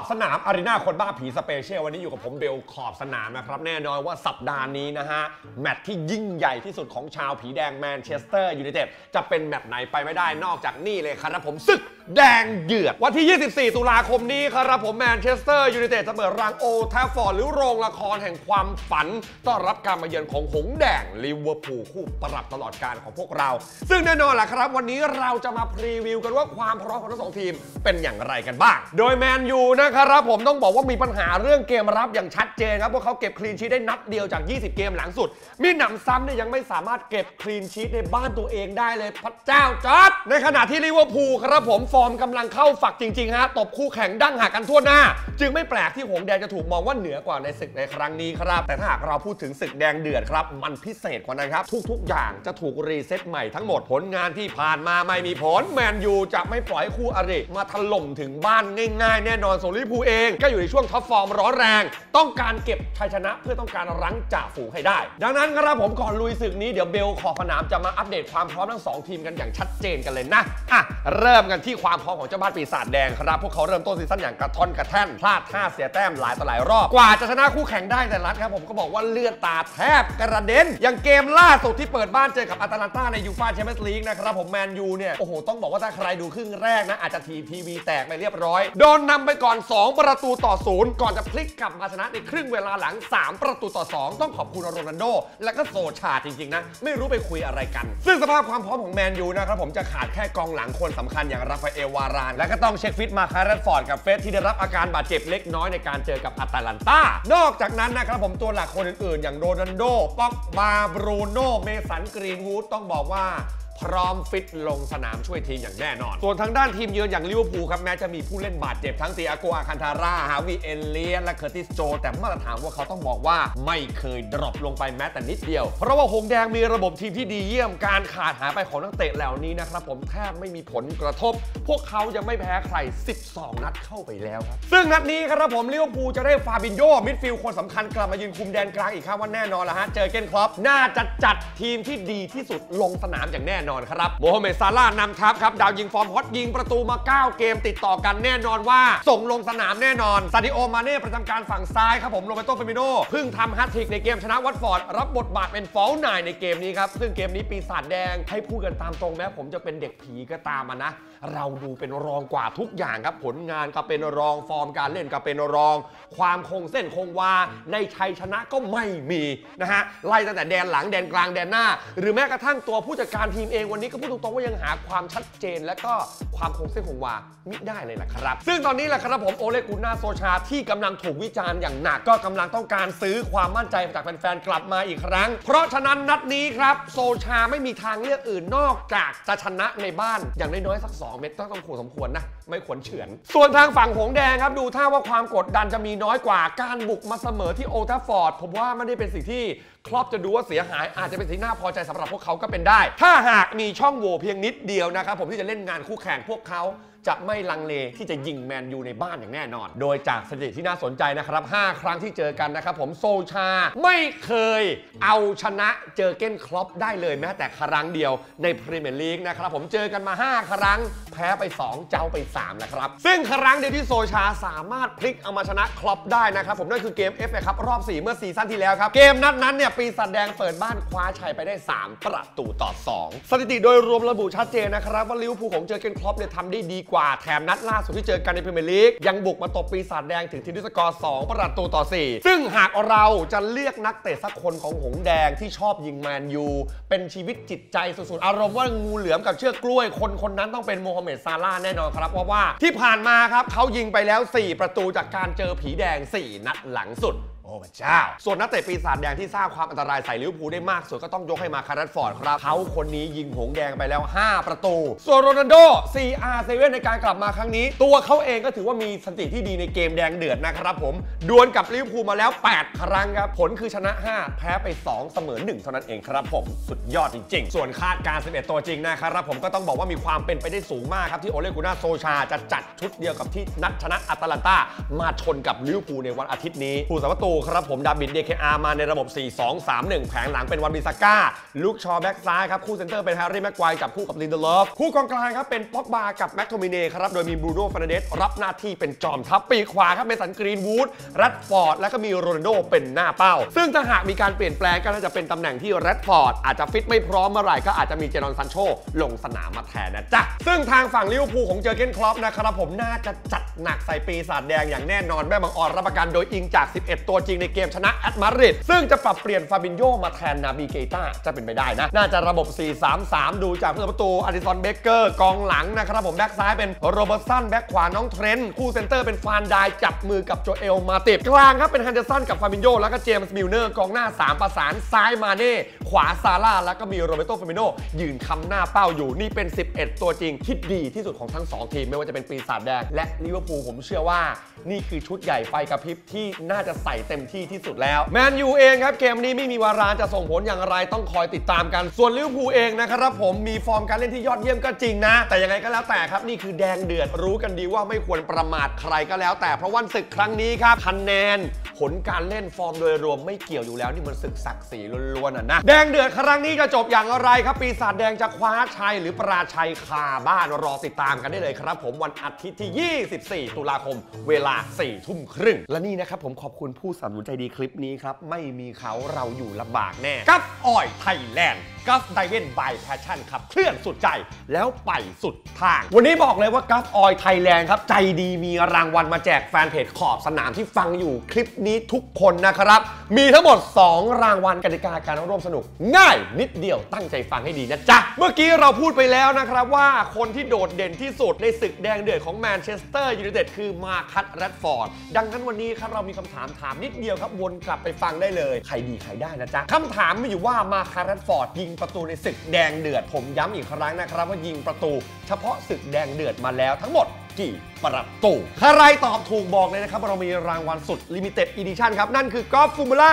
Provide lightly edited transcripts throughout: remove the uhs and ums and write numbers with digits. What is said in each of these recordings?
สนามอารีนาคนบ้าผีสเปเชียลวันนี้อยู่กับผมเบลขอบสนามนะครับแน่นอนว่าสัปดาห์นี้นะฮะแมตช์ที่ยิ่งใหญ่ที่สุดของชาวผีแดงแมนเชสเตอร์ยูไนเต็ดจะเป็นแมตช์ไหนไปไม่ได้นอกจากนี่เลยครับผมศึกแดงเดือดวันที่ 24 ตุลาคมนี้ครับผมแมนเชสเตอร์ยูไนเต็ดจะเปิดรังโอลด์แทฟฟอร์ดหรือโรงละครแห่งความฝันต้อนรับการมาเยือนของหงส์แดงลิเวอร์พูลคู่ปรับตลอดกาลของพวกเราซึ่งแน่นอนแหละครับวันนี้เราจะมาพรีวิวกันว่าความพร้อมของทั้งสองทีมเป็นอย่างไรกันบ้างโดยแมนยูนะครับผมต้องบอกว่ามีปัญหาเรื่องเกมรับอย่างชัดเจนครับพวกเขาเก็บคลีนชีทได้นัดเดียวจาก20เกมหลังสุดมีหนำซ้ำเนี่ยยังไม่สามารถเก็บคลีนชีทในบ้านตัวเองได้เลยพระเจ้าจอร์จในขณะที่ลิเวอร์พูลครับผมฟอร์มกำลังเข้าฝักจริงๆฮะตบคู่แข่งดั้งหักกันทั่วหน้าจึงไม่แปลกที่หงส์แดงจะถูกมองว่าเหนือกว่าในศึกในครั้งนี้ครับแต่ถ้าหากเราพูดถึงศึกแดงเดือดครับมันพิเศษกว่านั้นครับทุกๆอย่างจะถูกรีเซ็ตใหม่ทั้งหมดผลงานที่ผ่านมาไม่มีผลแมนยูจะไม่ปล่อยให้คู่อริมาถล่มถึงบ้านง่ายๆแน่นอนส่วนลิเวอร์พูลเองก็อยู่ในช่วงท็อปฟอร์มร้อนแรงต้องการเก็บชัยชนะเพื่อต้องการรั้งจ่าฝูงให้ได้ดังนั้นครับผมก่อนลุยศึกนี้เดี๋ยวเบลขอบสนามจะมาอัปเดตความพร้อมทั้ง2ทีมกันอย่างชัดเจนกันเลยนะเริ่มกันที่ความพร้อมของเจ้าบ้านปีศาจแดงครับพวกเขาเริ่มต้นซีซั่นอย่างกระท่อนกระแท่นพลาดท่าเสียแต้มหลายต่อหลายรอบกว่าจะชนะคู่แข่งได้แต่ละครับผมก็บอกว่าเลือดตาแทบกระเด็นอย่างเกมล่าสุดที่เปิดบ้านเจอกับอาตาลันตาในยูฟ่าแชมเปี้ยนส์ลีกนะครับผมแมนยูเนี่ยโอ้โหต้องบอกว่าถ้าใครดูครึ่งแรกนะอาจจะทีวีแตกไปเรียบร้อยโดนนำไปก่อน2 ประตูต่อ 0ก่อนจะพลิกกลับมาชนะในครึ่งเวลาหลัง3 ประตูต่อ 2ต้องขอบคุณโรนัลโดและก็โซชาจริงๆนะไม่รู้ไปคุยอะไรกันซึ่งสภาพความพร้อมของแมนยูนะครับผมจะขาดแค่กองหลังคนสำคัญอย่างราฟาเอลวารานและก็ต้องเช็คฟิตมาคาร์เรตฟอร์ดกับเฟสที่ได้รับอาการบาดเจ็บเล็กน้อยในการเจอกับอาตาลันตานอกจากนั้นนะครับผมตัวหลักคนอื่นๆอย่างโรนัลโดป็อกบาบรูโน่เมสันกรีนวูดต้องบอกว่าพร้อมฟิตลงสนามช่วยทีมอย่างแน่นอนส่วนทางด้านทีมเยือนอย่างลิเวอร์พูลครับแม้จะมีผู้เล่นบาดเจ็บทั้งติอาโกอาคันทาร่าฮาวิเอเลียนและเคอร์ติสโจแต่มาตรฐานว่าเขาต้องบอกว่าไม่เคยดรอปลงไปแม้แต่นิดเดียวเพราะว่าหงส์แดงมีระบบทีมที่ดีเยี่ยมการขาดหายไปของนักเตะเหล่านี้นะครับผมแทบไม่มีผลกระทบพวกเขายังไม่แพ้ใคร12นัดเข้าไปแล้วครับซึ่งนัดนี้ครับผมลิเวอร์พูลจะได้ฟาบินโญมิดฟิลด์คนสำคัญกลับมายืนคุมแดนกลางอีกครั้งว่าแน่นอนละฮะเจอเกนคล็อปน่าจะจัดทีมที่ดีที่สุดลงสนามอย่างแน่นอนครับโมฮัมเหม็ดซาลาห์นำทัพครับดาวยิงฟอร์มฮอตยิงประตูมา9เกมติดต่อกันแน่นอนว่าส่งลงสนามแน่นอนซาดิโอมาเน่ประจำการฝั่งซ้ายครับผมโรเบโต เฟมิโนเพิ่งทำแฮตทริกในเกมชนะวัตฟอร์ดรับบทบาทเป็นฟอลไนน์ในเกมนี้ครับซึ่งเกมนี้ปีศาจแดงให้พูดกันตามตรงแม้ผมจะเป็นเด็กผีก็ตามนะเราดูเป็นรองกว่าทุกอย่างครับผลงานก็เป็นรองฟอร์มการเล่นก็เป็นรองความคงเส้นคงวาในชัยชนะก็ไม่มีนะฮะไล่ตั้งแต่แดนหลังแดนกลางแดนหน้าหรือแม้กระทั่งตัวผู้จัดการทีมเองวันนี้ก็พูดตรงๆว่ายังหาความชัดเจนและก็ความคงเส้นคงวามิได้เลยแหละครับซึ่งตอนนี้แหละครับผมโอเลกุน่าโซชาที่กำลังถูกวิจารณ์อย่างหนักก็กำลังต้องการซื้อความมั่นใจจากแฟนๆกลับมาอีกครั้งเพราะฉะนั้นนัดนี้ครับโซชาไม่มีทางเลือกอื่นนอกจากจะชนะในบ้านอย่างน้อยๆสัก2 เม็ดต้องสมควรนะไม่ควรเฉือนส่วนทางฝั่งหงส์แดงครับดูท่าว่าความกดดันจะมีน้อยกว่าการบุกมาเสมอที่โอลด์แทฟฟอร์ดผมว่าไม่ได้เป็นสิ่งที่ครอปจะดูว่าเสียหายอาจจะเป็นสิ่งน่าพอใจสำหรับพวกเขาก็เป็นได้ถ้าหากมีช่องโหว่เพียงนิดเดียวนะครับผมที่จะเล่นงานคู่แข่งพวกเขาจะไม่ลังเลที่จะยิงแมนยูในบ้านอย่างแน่นอนโดยจากสถิติที่น่าสนใจนะครับ5 ครั้งที่เจอกันนะครับผมโซชาไม่เคยเอาชนะเจอเก้นคล็อปได้เลยแม้แต่ครั้งเดียวในพรีเมียร์ลีกนะครับผมเจอกันมา5 ครั้งแพ้ไป2เจ้าไป3นะครับซึ่งครั้งเดียวที่โซชาสามารถพลิกเอามาชนะคล็อปได้นะครับผมนั่นคือเกม FA ครับรอบ4เมื่อซีซั่นที่แล้วครับเกมนัดนั้นเนี่ยปีศาจแดงเปิดบ้านคว้าชัยไปได้3 ประตูต่อ 2สถิติโดยรวมระบุชัดเจนนะครับว่าลิเวอร์พูลของเจอเก้นคล็อปเนี่ยทำได้ดีกว่าแถมนัดล่าสุดที่เจอกันในพรีเมียร์ลีกยังบุกมาตบปีศาจแดงถึงทีมด้วยสกอร์2 ประตูต่อ 4ซึ่งหากเราจะเลือกนักเตะสักคนของหงส์แดงที่ชอบยิงแมนยูเป็นชีวิตจิตใจสุดๆอารมณ์ว่างูเหลือมกับเชือกกล้วยคนนั้นต้องเป็นโมฮัมเหม็ดซาลาห์แน่นอนครับเพราะว่าที่ผ่านมาครับเขายิงไปแล้ว4 ประตูจากการเจอผีแดง4 นัดหลังสุดโอ้พระเจ้าส่วนนักเตะปีศาจแดงที่สร้างความอันตรายใส่ลิเวอร์พูลได้มากสุดก็ต้องยกให้มาคาร์เรตฟอร์ดครับเขาคนนี้ยิงหงส์แดงไปแล้ว5 ประตูส่วนโรนัลโด CR7 ในการกลับมาครั้งนี้ตัวเขาเองก็ถือว่ามีสถิติที่ดีในเกมแดงเดือดนะครับผมดวลกับลิเวอร์พูลมาแล้ว8 ครั้งครับผลคือชนะ5แพ้ไป2เสมอ1เท่านั้นเองครับผมสุดยอดจริงๆส่วนคาดการ11ตัวจริงนะครับผมก็ต้องบอกว่ามีความเป็นไปได้สูงมากครับที่โอเลกุน่าโซชาจะจัดชุดเดียวกับที่นัดชนะอาตาลันตามาชนกับลิเวอร์พูลในวันอาทิตย์นี้ผู้สาประตูครับผมดาบิด DKR มาในระบบ 4-2-3-1 แผงหลังเป็นวันบิซาก้าลูกชอแบ็กซ้ายครับคู่เซนเตอร์เป็นแฮร์รี่แม็กไกวร์กับคู่กับลินเดลฟคู่กองกลางครับเป็นป็อกบากับแม็กโทมิเน่ครับโดยมีบรูโน่ เฟร์นันเดสรับหน้าที่เป็นจอมทัพปีกขวาครับเมสัน กรีนวูดแรดฟอร์ดและก็มีโรนัลโดเป็นหน้าเป้าซึ่งถ้าหากมีการเปลี่ยนแปลงก็น่าจะเป็นตำแหน่งที่แรดฟอร์ดอาจจะฟิตไม่พร้อมเมื่อไหร่ก็อาจจะมีเจดอน ซานโชลงสนามมาแทนนะจ๊ะซึ่งทางฝั่งลิเวอร์พูลของเจอร์เก้น คล็อปนะครับผมน่าจะจัดหนักใส่ปีศาจแดงอย่างแน่นอนแม่บังออนรับประกันโดยอิงจาก11ตัวจริงในเกมชนะแอตมาดริดซึ่งจะปรับเปลี่ยนฟาบินโญมาแทนนาบีเกต้าจะเป็นไปได้นะน่าจะระบบ 4-3-3 ดูจากผู้ประตูอดิสัน เบเกอร์กองหลังนะครับผมแบ็กซ้ายเป็นโรเบอร์ตสันแบ็กขวาน้องเทรนต์คู่เซนเตอร์เป็นฟานไดจับมือกับโจเอลมาติดกลางครับเป็นฮันเดอร์สันกับฟาบินโญแล้วก็เจมส์มิลเนอร์กองหน้า3ประสานซ้ายมาเน่ขวาซาร่าแล้วก็มีโรเบโต เฟร์มิโนยืนคำหน้าเป้าอยู่นี่เป็น11ตัวจริงที่ดีที่สุดของทั้ง2ทีมไม่ว่าจะเป็นปีศาจแดงและลิเวอร์พูลผมเชื่อว่านี่คือชุดใหญ่ไฟกระพริบที่น่าจะใส่เต็มที่ที่สุดแล้วแมนยูเองครับเกมนี้ไม่มีวารานจะส่งผลอย่างไรต้องคอยติดตามกันส่วนลิเวอร์พูลเองนะครับผมมีฟอร์มการเล่นที่ยอดเยี่ยมก็จริงนะแต่ยังไงก็แล้วแต่ครับนี่คือแดงเดือดรู้กันดีว่าไม่ควรประมาทใครก็แล้วแต่เพราะวันศึกครั้งนี้ครับคะแนนผลการเล่นฟอร์มโดยรวมไม่เกี่ยวอยู่แล้วนี่มันศึกศักดิ์ศรีล้วนๆนะแดงเดือดครั้งนี้จะจบอย่างไรครับปีศาจแดงจะคว้าชัยหรือปราชัยคาบ้านรอติดตามกันได้เลยครับผมวันอาทิตย์ที่ 24 ตุลาคมเวลา 4 ทุ่มครึ่งและนี่นะครับผมขอบคุณผู้สนับสนุนใจดีคลิปนี้ครับไม่มีเขาเราอยู่ลำบากแน่กัฟออยล์ไทยแลนด์กัฟไดเวนบายแพชชั่นครับเคลื่อนสุดใจแล้วไปสุดทางวันนี้บอกเลยว่ากัฟออยล์ไทยแลนด์ครับใจดีมีรางวัลมาแจกแฟนเพจขอบสนามที่ฟังอยู่คลิปนี้ทุกคนนะครับมีทั้งหมด2รางวัลกติกาการร่วมสนุกง่ายนิดเดียวตั้งใจฟังให้ดีนะจ๊ะเมื่อกี้เราพูดไปแล้วนะครับว่าคนที่โดดเด่นที่สุดในศึกแดงเดือดของแมนเชสเตอร์ยูไนเต็ดคือมาคัต แรดฟอร์ดดังนั้นวันนี้ครับเรามีคำถามนิดเดียวครับวนกลับไปฟังได้เลยใครดีใครได้นะจ๊ะคำถามมีอยู่ว่ามาคัต แรดฟอร์ดยิงประตูในศึกแดงเดือดผมย้ำอีกครั้งนะครับว่ายิงประตูเฉพาะศึกแดงเดือดมาแล้วทั้งหมดกี่ประตูใครตอบถูกบอกเลยนะครับเรามีรางวัลสุด Limited Edition ครับนั่นคือกอล์ฟฟูมูล่า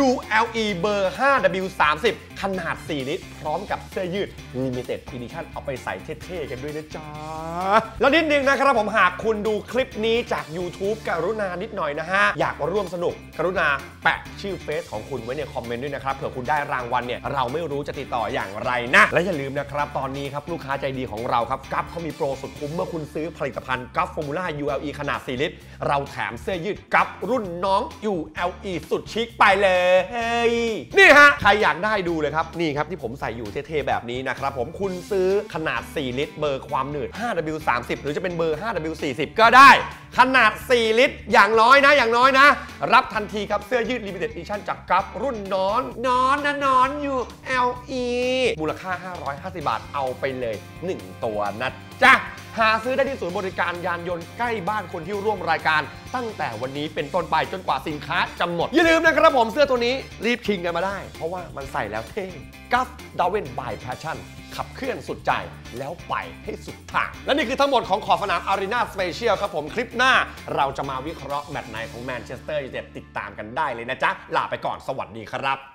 ULE เบอร์ 5W30 ขนาด4ลิตรพร้อมกับเสื้อยืด Limited Edition เอาไปใส่เท่ๆกันด้วยนะจ๊ะแล้วนิดนึงนะครับผมหากคุณดูคลิปนี้จาก YouTube กรุณานิดหน่อยนะฮะอยากร่วมสนุกกรุณาแปะชื่อเฟซของคุณไว้ในคอมเมนต์ด้วยนะครับเผื่อคุณได้รางวัลเนี่ยเราไม่รู้จะติดต่ออย่างไรนะและอย่าลืมนะครับตอนนี้ครับลูกค้าใจดีของเราครับกัฟเขามีโปรสุดคุ้มเมื่อคุณซื้อผลิตภัณฑ์กัฟฟอร์มูล่า ULE ขนาด4ลิตรเราแถมเสื้อยืดกัฟรุ่นน้อง ULE สุดชิคไปเลยนี่ฮะใครอยากได้ดูเลยครับนี่ครับที่ผมใส่อยู่เท่ๆแบบนี้นะครับผมคุณซื้อขนาด4ลิตรเบอร์ความหนืด 5W30 หรือจะเป็นเบอร์ 5W40 ก็ได้ขนาด4ลิตรอย่างน้อยนะรับทันทีครับเสื้อยืด Limited Edition จากกัฟรุ่นนอน ULE มูลค่า550 บาทเอาไปเลย1ตัวนะจ๊ะหาซื้อได้ที่ศูนย์บริการยานยนต์ใกล้บ้านคนที่ร่วมรายการตั้งแต่วันนี้เป็นต้นไปจนกว่าสินค้าจะหมดอย่าลืมนะครับผมเสื้อตัวนี้รีบชิงกันมาได้เพราะว่ามันใส่แล้วเท่กัฟดาเวนบายแพชชั่นขับเคลื่อนสุดใจแล้วไปให้สุดทางและนี่คือทั้งหมดของขอบสนามอารีนาสเปเชียลครับผมคลิปหน้าเราจะมาวิเคราะห์แมตช์ไหนของแมนเชสเตอร์ยูไนเต็ดติดตามกันได้เลยนะจ๊ะลาไปก่อนสวัสดีครับ